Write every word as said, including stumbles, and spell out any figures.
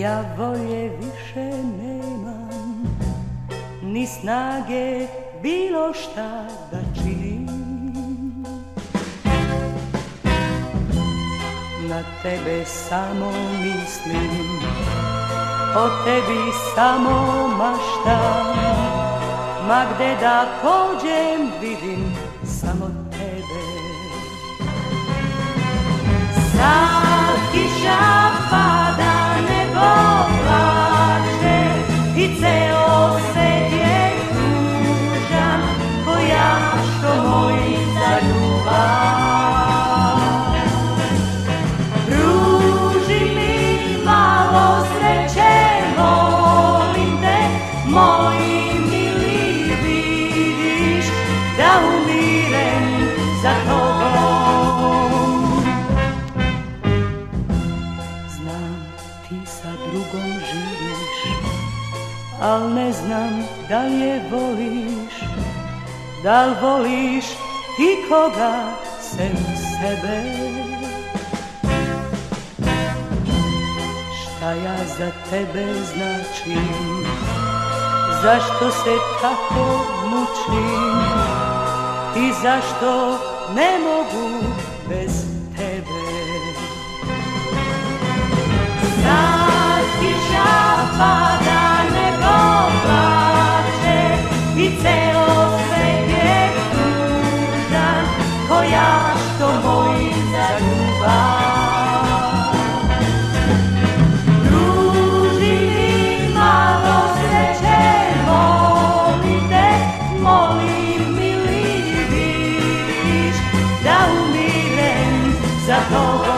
ja volje više nemam, ni snage bilo šta da činim. Na tebe samo mislim, o tebi samo maštam, ma gde da pođem vidim samo tebe. Sad kiša pada, nebo plače i ceo svet je tužan, ko ja što molim za ljubav. Pruži mi malo sreće, molim te, moj mili, vidiš da umirem za tobom. Znam ti sa drugom živiš, al ne znam da li je voliš, da li voliš ikoga sem sebe. Šta ja za tebe značim, zašto se tako mučim i zašto ne mogu bez tebe. Sad kiša pada, nebo plače i ceo svet je tužan, ko ja što molim za ljubav. Pruži mi malo sreće, molim te, molim mili, vidiš da umirem za tobom.